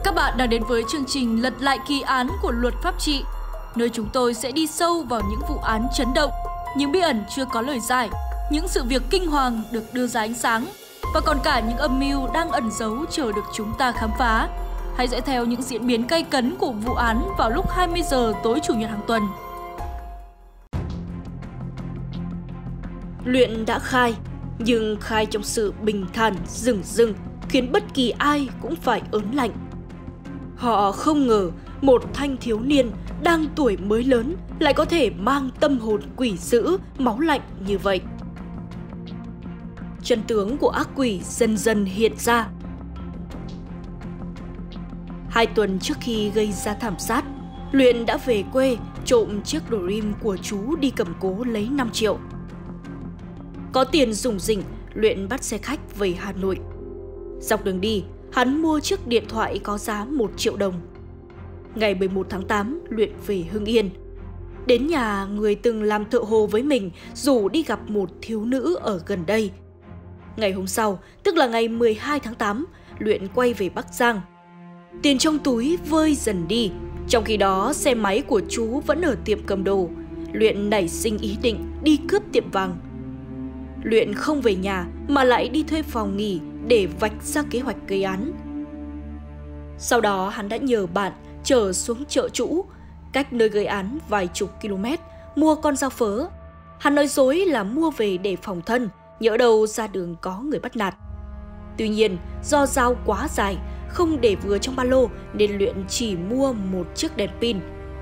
Các bạn đang đến với chương trình Lật lại kỳ án của Luật Pháp trị, nơi chúng tôi sẽ đi sâu vào những vụ án chấn động, những bí ẩn chưa có lời giải, những sự việc kinh hoàng được đưa ra ánh sáng và còn cả những âm mưu đang ẩn giấu chờ được chúng ta khám phá. Hãy dõi theo những diễn biến gay cấn của vụ án vào lúc 20 giờ tối Chủ nhật hàng tuần. Luyện đã khai, nhưng khai trong sự bình thản dửng dưng khiến bất kỳ ai cũng phải ớn lạnh. Họ không ngờ một thanh thiếu niên đang tuổi mới lớn lại có thể mang tâm hồn quỷ dữ, máu lạnh như vậy. Chân tướng của ác quỷ dần dần hiện ra. 2 tuần trước khi gây ra thảm sát, Luyện đã về quê trộm chiếc Dream của chú đi cầm cố lấy 5 triệu. Có tiền rủng rỉnh, Luyện bắt xe khách về Hà Nội. Dọc đường đi, hắn mua chiếc điện thoại có giá 1 triệu đồng. Ngày 11 tháng 8, Luyện về Hưng Yên. Đến nhà người từng làm thợ hồ với mình, rủ đi gặp một thiếu nữ ở gần đây. Ngày hôm sau, tức là ngày 12 tháng 8, Luyện quay về Bắc Giang. Tiền trong túi vơi dần đi, trong khi đó xe máy của chú vẫn ở tiệm cầm đồ. Luyện nảy sinh ý định đi cướp tiệm vàng. Luyện không về nhà mà lại đi thuê phòng nghỉ để vạch ra kế hoạch gây án. Sau đó hắn đã nhờ bạn chở xuống chợ Trũ, cách nơi gây án vài chục km, mua con dao phớ. Hắn nói dối là mua về để phòng thân, nhỡ đâu ra đường có người bắt nạt. Tuy nhiên, do dao quá dài, không để vừa trong ba lô nên Luyện chỉ mua một chiếc đèn pin.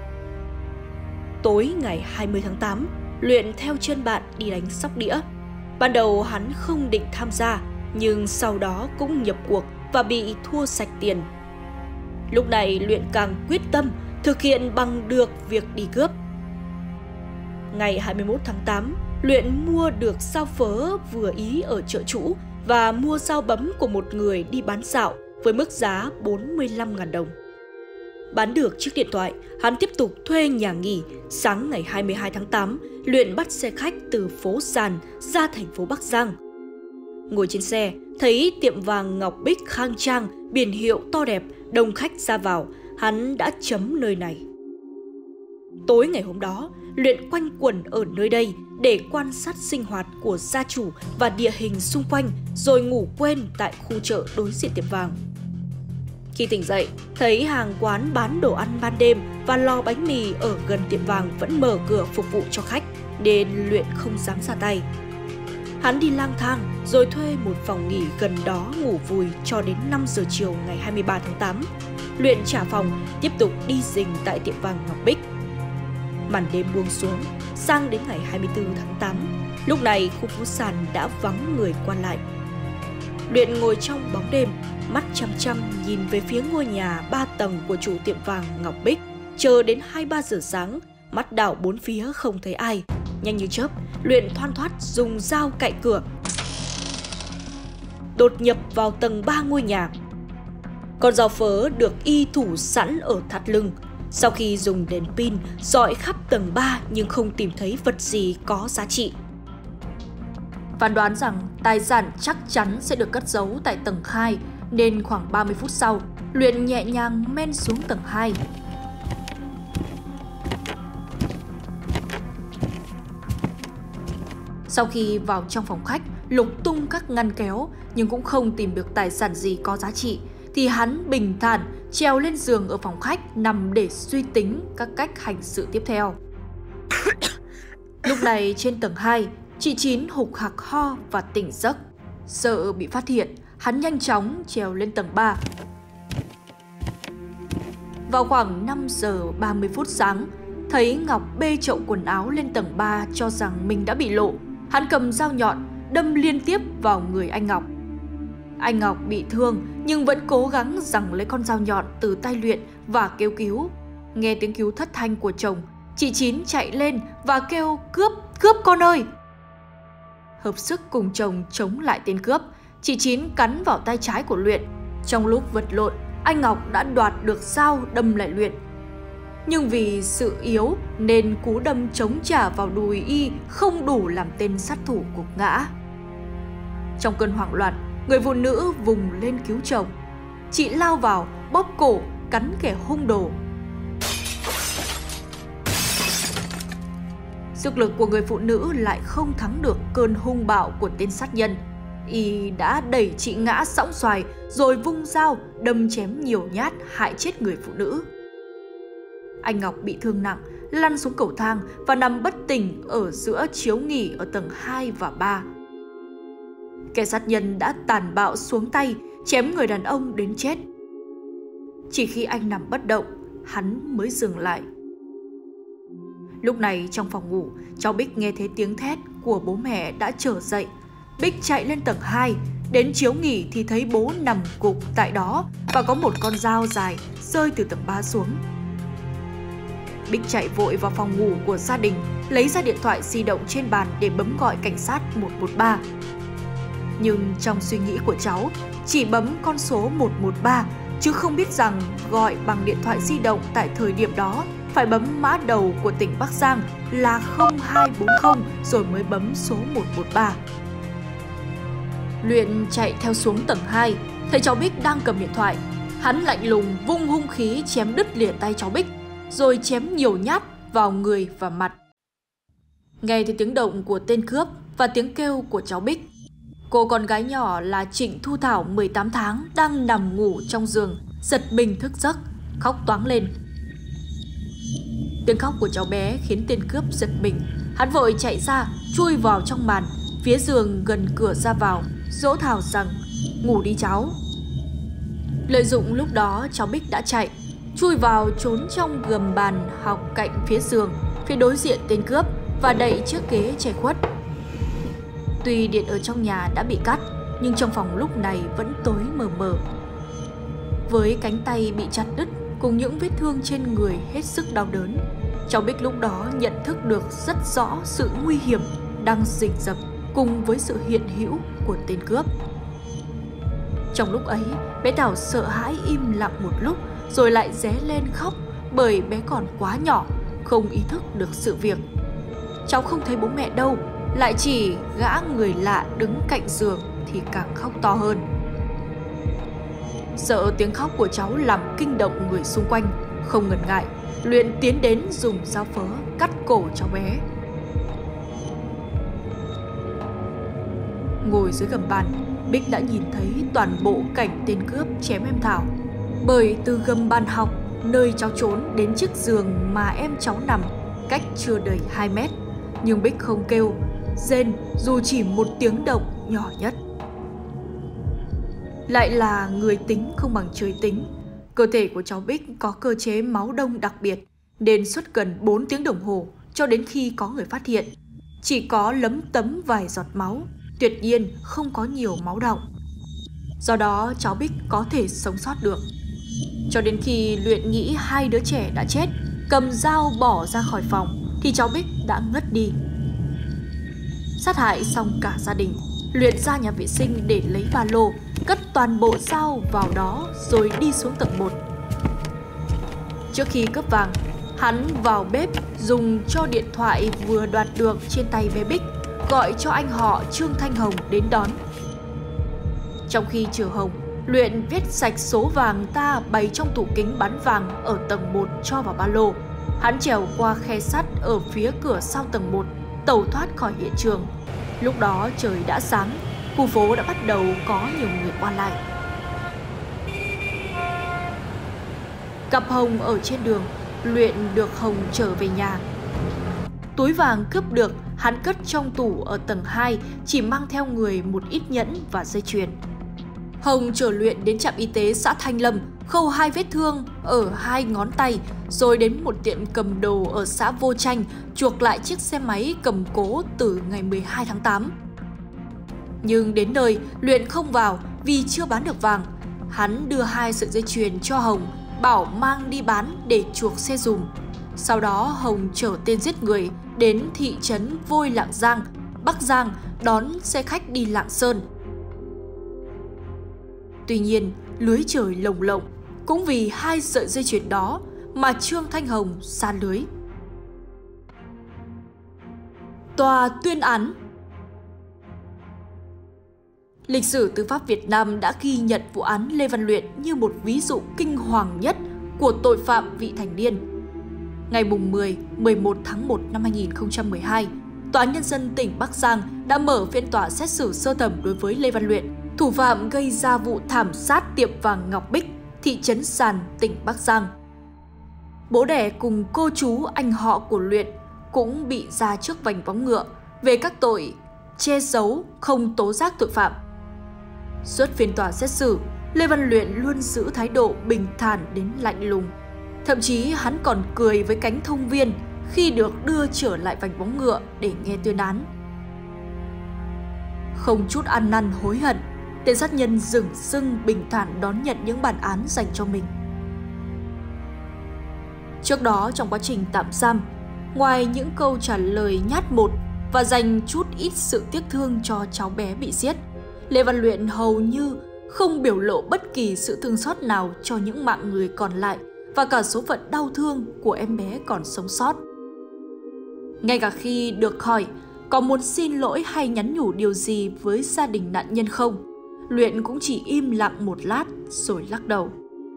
Tối ngày 20 tháng 8, Luyện theo chân bạn đi đánh sóc đĩa. Ban đầu hắn không định tham gia, nhưng sau đó cũng nhập cuộc và bị thua sạch tiền. Lúc này Luyện càng quyết tâm thực hiện bằng được việc đi cướp. Ngày 21 tháng 8, Luyện mua được dao phớ vừa ý ở chợ Trũ và mua dao bấm của một người đi bán dạo với mức giá 45.000 đồng. Bán được chiếc điện thoại, hắn tiếp tục thuê nhà nghỉ. Sáng ngày 22 tháng 8, Luyện bắt xe khách từ phố Sàn ra thành phố Bắc Giang. Ngồi trên xe, thấy tiệm vàng Ngọc Bích khang trang, biển hiệu to đẹp, đông khách ra vào, hắn đã chấm nơi này. Tối ngày hôm đó, Luyện quanh quẩn ở nơi đây để quan sát sinh hoạt của gia chủ và địa hình xung quanh, rồi ngủ quên tại khu chợ đối diện tiệm vàng. Khi tỉnh dậy, thấy hàng quán bán đồ ăn ban đêm và lò bánh mì ở gần tiệm vàng vẫn mở cửa phục vụ cho khách, nên Luyện không dám ra tay. Hắn đi lang thang rồi thuê một phòng nghỉ gần đó ngủ vùi cho đến 5 giờ chiều ngày 23 tháng 8. Luyện trả phòng, tiếp tục đi rình tại tiệm vàng Ngọc Bích. Màn đêm buông xuống, sang đến ngày 24 tháng 8, lúc này khu phố Sàn đã vắng người qua lại. Luyện ngồi trong bóng đêm, mắt chăm chăm nhìn về phía ngôi nhà 3 tầng của chủ tiệm vàng Ngọc Bích, chờ đến 2-3 giờ sáng, mắt đảo bốn phía không thấy ai. Nhanh như chớp, Luyện thoăn thoắt dùng dao cạy cửa, đột nhập vào tầng 3 ngôi nhà. Con dao phớ được y thủ sẵn ở thắt lưng. Sau khi dùng đèn pin dọi khắp tầng 3 nhưng không tìm thấy vật gì có giá trị. Phán đoán rằng tài sản chắc chắn sẽ được cất giấu tại tầng 2, nên khoảng 30 phút sau, Luyện nhẹ nhàng men xuống tầng 2. Sau khi vào trong phòng khách, lục tung các ngăn kéo nhưng cũng không tìm được tài sản gì có giá trị, thì hắn bình thản trèo lên giường ở phòng khách nằm để suy tính các cách hành sự tiếp theo. Lúc này trên tầng 2, chị Chín hục hặc ho và tỉnh giấc. Sợ bị phát hiện, hắn nhanh chóng trèo lên tầng 3. Vào khoảng 5 giờ 30 phút sáng, thấy Ngọc bê chậu quần áo lên tầng 3 cho rằng mình đã bị lộ. Hắn cầm dao nhọn đâm liên tiếp vào người anh Ngọc. Anh Ngọc bị thương nhưng vẫn cố gắng giằng lấy con dao nhọn từ tay Luyện và kêu cứu. Nghe tiếng cứu thất thanh của chồng, chị Chín chạy lên và kêu cướp, cướp con ơi. Hợp sức cùng chồng chống lại tên cướp, chị Chín cắn vào tay trái của Luyện. Trong lúc vật lộn, anh Ngọc đã đoạt được dao đâm lại Luyện. Nhưng vì sự yếu nên cú đâm chống trả vào đùi y không đủ làm tên sát thủ gục ngã. Trong cơn hoảng loạn, người phụ nữ vùng lên cứu chồng. Chị lao vào bóp cổ, cắn kẻ hung đồ. Sức lực của người phụ nữ lại không thắng được cơn hung bạo của tên sát nhân. Y đã đẩy chị ngã sõng xoài rồi vung dao đâm chém nhiều nhát hại chết người phụ nữ. Anh Ngọc bị thương nặng, lăn xuống cầu thang và nằm bất tỉnh ở giữa chiếu nghỉ ở tầng 2 và 3. Kẻ sát nhân đã tàn bạo xuống tay, chém người đàn ông đến chết. Chỉ khi anh nằm bất động, hắn mới dừng lại. Lúc này trong phòng ngủ, cháu Bích nghe thấy tiếng thét của bố mẹ đã trở dậy. Bích chạy lên tầng 2, đến chiếu nghỉ thì thấy bố nằm gục tại đó và có một con dao dài rơi từ tầng 3 xuống. Bích chạy vội vào phòng ngủ của gia đình, lấy ra điện thoại di động trên bàn để bấm gọi cảnh sát 113. Nhưng trong suy nghĩ của cháu, chỉ bấm con số 113, chứ không biết rằng gọi bằng điện thoại di động tại thời điểm đó phải bấm mã đầu của tỉnh Bắc Giang là 0240 rồi mới bấm số 113. Luyện chạy theo xuống tầng 2, thấy cháu Bích đang cầm điện thoại. Hắn lạnh lùng vung hung khí chém đứt lìa tay cháu Bích, rồi chém nhiều nhát vào người và mặt. Nghe thấy tiếng động của tên cướp và tiếng kêu của cháu Bích, cô con gái nhỏ là Trịnh Thu Thảo 18 tháng đang nằm ngủ trong giường, giật mình thức giấc, khóc toáng lên. Tiếng khóc của cháu bé khiến tên cướp giật mình. Hắn vội chạy ra, chui vào trong màn, phía giường gần cửa ra vào, dỗ Thảo rằng ngủ đi cháu. Lợi dụng lúc đó cháu Bích đã chạy, chui vào trốn trong gầm bàn học cạnh phía giường, phía đối diện tên cướp và đậy chiếc ghế che khuất. Tuy điện ở trong nhà đã bị cắt, nhưng trong phòng lúc này vẫn tối mờ mờ. Với cánh tay bị chặt đứt cùng những vết thương trên người hết sức đau đớn, cháu Bích lúc đó nhận thức được rất rõ sự nguy hiểm đang rình rập cùng với sự hiện hữu của tên cướp. Trong lúc ấy, bé Thảo sợ hãi im lặng một lúc rồi lại ré lên khóc bởi bé còn quá nhỏ, không ý thức được sự việc. Cháu không thấy bố mẹ đâu, lại chỉ gã người lạ đứng cạnh giường thì càng khóc to hơn. Sợ tiếng khóc của cháu làm kinh động người xung quanh, không ngần ngại, Luyện tiến đến dùng dao phớ cắt cổ cháu bé. Ngồi dưới gầm bàn, Bích đã nhìn thấy toàn bộ cảnh tên cướp chém em Thảo. Bởi từ gầm bàn học, nơi cháu trốn, đến chiếc giường mà em cháu nằm, cách chưa đầy 2 mét. Nhưng Bích không kêu, rên dù chỉ một tiếng động nhỏ nhất. Lại là người tính không bằng trời tính. Cơ thể của cháu Bích có cơ chế máu đông đặc biệt, nên suốt gần 4 tiếng đồng hồ cho đến khi có người phát hiện, chỉ có lấm tấm vài giọt máu, tuyệt nhiên không có nhiều máu đọng. Do đó cháu Bích có thể sống sót được. Cho đến khi Luyện nghĩ 2 đứa trẻ đã chết, cầm dao bỏ ra khỏi phòng thì cháu Bích đã ngất đi. Sát hại xong cả gia đình, Luyện ra nhà vệ sinh để lấy ba lô, cất toàn bộ dao vào đó rồi đi xuống tầng 1. Trước khi cướp vàng, hắn vào bếp dùng cho điện thoại vừa đoạt được trên tay bé Bích, gọi cho anh họ Trương Thanh Hồng đến đón. Trong khi chờ Hồng, Luyện viết sạch số vàng ta bày trong tủ kính bán vàng ở tầng 1 cho vào ba lô. Hắn trèo qua khe sắt ở phía cửa sau tầng 1, tẩu thoát khỏi hiện trường. Lúc đó trời đã sáng, khu phố đã bắt đầu có nhiều người qua lại. Gặp Hồng ở trên đường, Luyện được Hồng trở về nhà. Túi vàng cướp được, hắn cất trong tủ ở tầng 2, chỉ mang theo người một ít nhẫn và dây chuyền. Hồng chở Luyện đến trạm y tế xã Thanh Lâm, khâu 2 vết thương ở 2 ngón tay, rồi đến một tiệm cầm đồ ở xã Vô Tranh, chuộc lại chiếc xe máy cầm cố từ ngày 12 tháng 8. Nhưng đến nơi, Luyện không vào vì chưa bán được vàng. Hắn đưa 2 sợi dây chuyền cho Hồng, bảo mang đi bán để chuộc xe dùm. Sau đó Hồng chở tên giết người đến thị trấn Vôi Lạng Giang, Bắc Giang, đón xe khách đi Lạng Sơn. Tuy nhiên, lưới trời lồng lộng, cũng vì 2 sợi dây chuyền đó mà Trương Thanh Hồng sa lưới. Tòa tuyên án. Lịch sử tư pháp Việt Nam đã ghi nhận vụ án Lê Văn Luyện như một ví dụ kinh hoàng nhất của tội phạm vị thành niên. Ngày 10-11 tháng 1 năm 2012, Tòa án Nhân dân tỉnh Bắc Giang đã mở phiên tòa xét xử sơ thẩm đối với Lê Văn Luyện, thủ phạm gây ra vụ thảm sát tiệm vàng Ngọc Bích, thị trấn Sàn, tỉnh Bắc Giang. Bố đẻ cùng cô chú anh họ của Luyện cũng bị ra trước vành vóng ngựa về các tội che giấu, không tố giác tội phạm. Suốt phiên tòa xét xử, Lê Văn Luyện luôn giữ thái độ bình thản đến lạnh lùng. Thậm chí hắn còn cười với cánh thông viên khi được đưa trở lại vành vóng ngựa để nghe tuyên án. Không chút ăn năn hối hận, tên sát nhân dửng dưng bình thản đón nhận những bản án dành cho mình. Trước đó trong quá trình tạm giam, ngoài những câu trả lời nhát một và dành chút ít sự tiếc thương cho cháu bé bị giết, Lê Văn Luyện hầu như không biểu lộ bất kỳ sự thương xót nào cho những mạng người còn lại và cả số phận đau thương của em bé còn sống sót. Ngay cả khi được hỏi có muốn xin lỗi hay nhắn nhủ điều gì với gia đình nạn nhân không, Luyện cũng chỉ im lặng một lát rồi lắc đầu.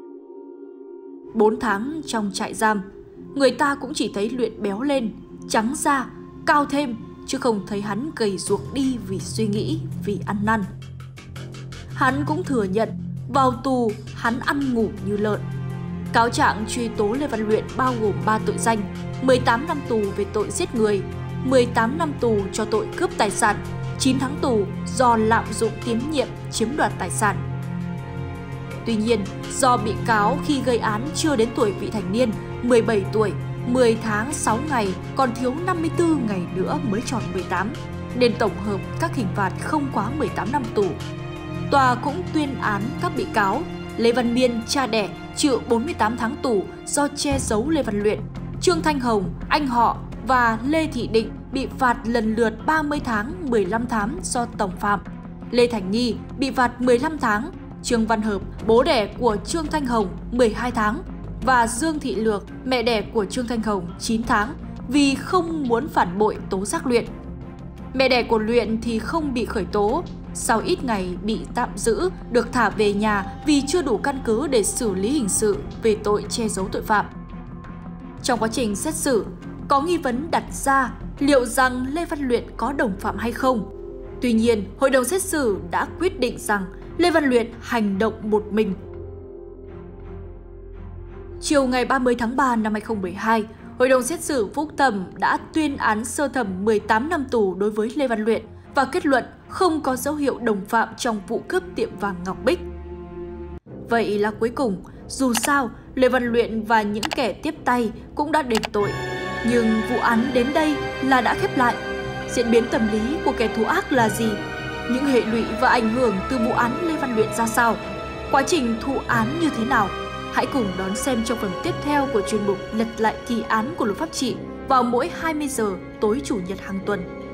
4 tháng trong trại giam, người ta cũng chỉ thấy Luyện béo lên, trắng da, cao thêm, chứ không thấy hắn gầy ruộc đi vì suy nghĩ, vì ăn năn. Hắn cũng thừa nhận vào tù hắn ăn ngủ như lợn. Cáo trạng truy tố Lê Văn Luyện bao gồm 3 tội danh: 18 năm tù về tội giết người, 18 năm tù cho tội cướp tài sản, 9 tháng tù do lạm dụng tín nhiệm chiếm đoạt tài sản. Tuy nhiên, do bị cáo khi gây án chưa đến tuổi vị thành niên, 17 tuổi, 10 tháng 6 ngày, còn thiếu 54 ngày nữa mới tròn 18, nên tổng hợp các hình phạt không quá 18 năm tù. Tòa cũng tuyên án các bị cáo Lê Văn Miên, cha đẻ, chịu 48 tháng tù do che giấu Lê Văn Luyện, Trương Thanh Hồng, anh họ và Lê Thị Định bị phạt lần lượt 30 tháng, 15 tháng do đồng phạm. Lê Thành Nhi bị phạt 15 tháng, Trương Văn Hợp, bố đẻ của Trương Thanh Hồng 12 tháng và Dương Thị Lược, mẹ đẻ của Trương Thanh Hồng 9 tháng vì không muốn phản bội tố giác Luyện. Mẹ đẻ của Luyện thì không bị khởi tố, sau ít ngày bị tạm giữ, được thả về nhà vì chưa đủ căn cứ để xử lý hình sự về tội che giấu tội phạm. Trong quá trình xét xử, có nghi vấn đặt ra liệu rằng Lê Văn Luyện có đồng phạm hay không. Tuy nhiên, hội đồng xét xử đã quyết định rằng Lê Văn Luyện hành động một mình. Chiều ngày 30 tháng 3 năm 2012, Hội đồng xét xử phúc thẩm đã tuyên án sơ thẩm 18 năm tù đối với Lê Văn Luyện và kết luận không có dấu hiệu đồng phạm trong vụ cướp tiệm vàng Ngọc Bích. Vậy là cuối cùng, dù sao, Lê Văn Luyện và những kẻ tiếp tay cũng đã đền tội. Nhưng vụ án đến đây là đã khép lại. Diễn biến tâm lý của kẻ thù ác là gì? Những hệ lụy và ảnh hưởng từ vụ án Lê Văn Luyện ra sao? Quá trình thụ án như thế nào? Hãy cùng đón xem trong phần tiếp theo của chuyên mục Lật lại kỳ án của Luật Pháp Trị vào mỗi 20 giờ tối Chủ nhật hàng tuần.